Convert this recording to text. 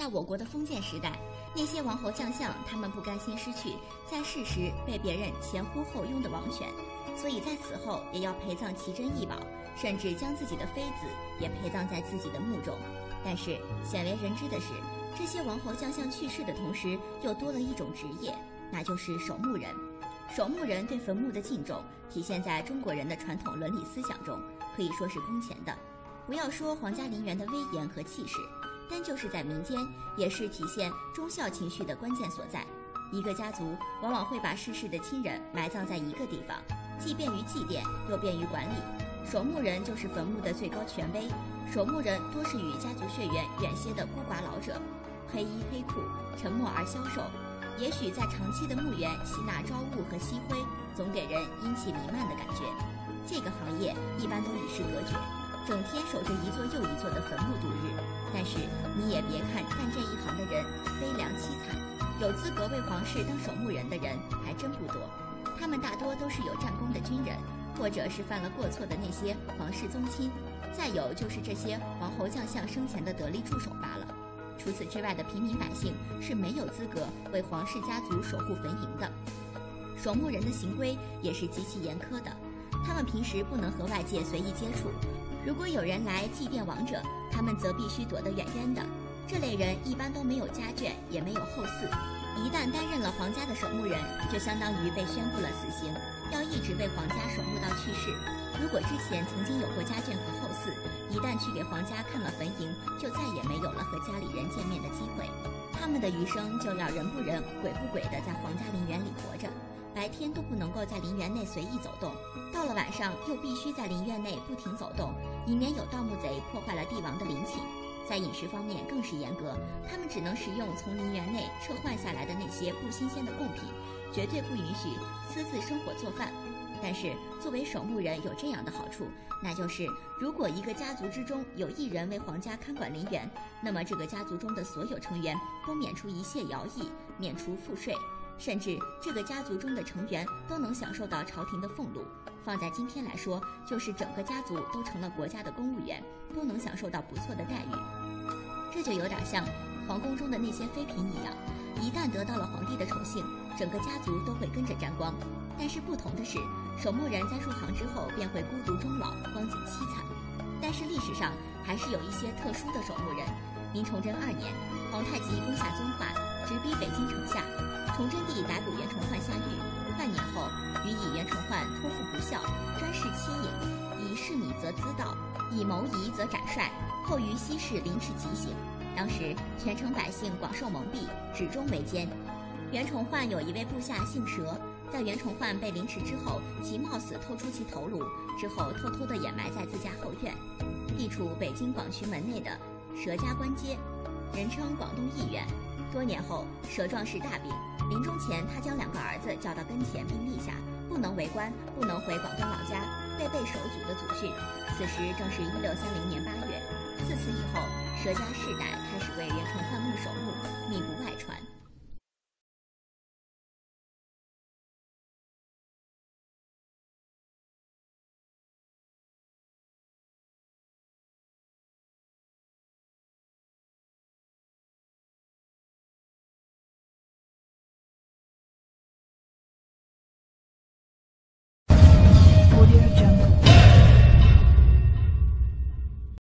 我国的封建时代，那些王侯将相，他们不甘心失去在世时被别人前呼后拥的王权，所以在死后也要陪葬奇珍异宝，甚至将自己的妃子也陪葬在自己的墓中。但是鲜为人知的是，这些王侯将相去世的同时，又多了一种职业，那就是守墓人。守墓人对坟墓的敬重，体现在中国人的传统伦理思想中，可以说是空前的。不要说皇家陵园的威严和气势，单就是在民间，也是体现忠孝情绪的关键所在。一个家族往往会把逝世的亲人埋葬在一个地方，既便于祭奠，又便于管理。守墓人就是坟墓的最高权威。守墓人多是与家族血缘远些的孤寡老者，黑衣黑裤，沉默而消瘦。也许在长期的墓园吸纳朝雾和夕灰，总给人阴气弥漫的感觉。这个行业一般都与世隔绝，整天守着一座又一座的坟墓度日。但是你也别看干这一行的人悲凉凄惨，有资格为皇室当守墓人的人还真不多。他们大多都是有战功的军人，或者是犯了过错的那些皇室宗亲，再有就是这些王侯将相生前的得力助手罢了。除此之外的平民百姓是没有资格为皇室家族守护坟茔的。守墓人的行规也是极其严苛的，他们平时不能和外界随意接触，如果有人来祭奠亡者，他们则必须躲得远远的。这类人一般都没有家眷，也没有后嗣，一旦担任了皇家的守墓人，就相当于被宣布了死刑，要一直为皇家守墓到去世。如果之前曾经有过家眷和后嗣，一旦去给皇家看了坟茔，就再也没有了和家里人见面的机会。他们的余生就要人不人鬼不鬼的在皇家陵园里活着，白天都不能够在陵园内随意走动，到了晚上又必须在陵园内不停走动，以免有盗墓贼破坏了帝王的陵寝。在饮食方面更是严格，他们只能食用从陵园内撤换下来的那些不新鲜的贡品，绝对不允许私自生火做饭。但是作为守墓人有这样的好处，那就是如果一个家族之中有一人为皇家看管陵园，那么这个家族中的所有成员都免除一切徭役，免除赋税，甚至这个家族中的成员都能享受到朝廷的俸禄。放在今天来说，就是整个家族都成了国家的公务员，都能享受到不错的待遇。这就有点像皇宫中的那些妃嫔一样，一旦得到了皇帝的宠幸，整个家族都会跟着沾光。但是不同的是，守墓人在入行之后便会孤独终老，光景凄惨。但是历史上还是有一些特殊的守墓人。明崇祯2年，皇太极攻下遵化，直逼北京城下，崇祯帝逮捕袁崇焕下狱，半年后予以袁崇焕托付不孝，专事欺隐，以示米则滋道，以谋夷则斩帅，后于西市凌迟极刑。当时全城百姓广受蒙蔽，始终为奸。袁崇焕有一位部下姓佘，在袁崇焕被凌迟之后，其冒死偷出其头颅，之后偷偷地掩埋在自家后院，地处北京广渠门内的佘家关街，人称广东义院。多年后，佘壮士大病，临终前他将2个儿子叫到跟前并立下，不能为官，不能回广东老家，背守祖的祖训。此时正是1630年8月。自此以后，佘家世代开始为袁崇焕墓守墓，秘不外传。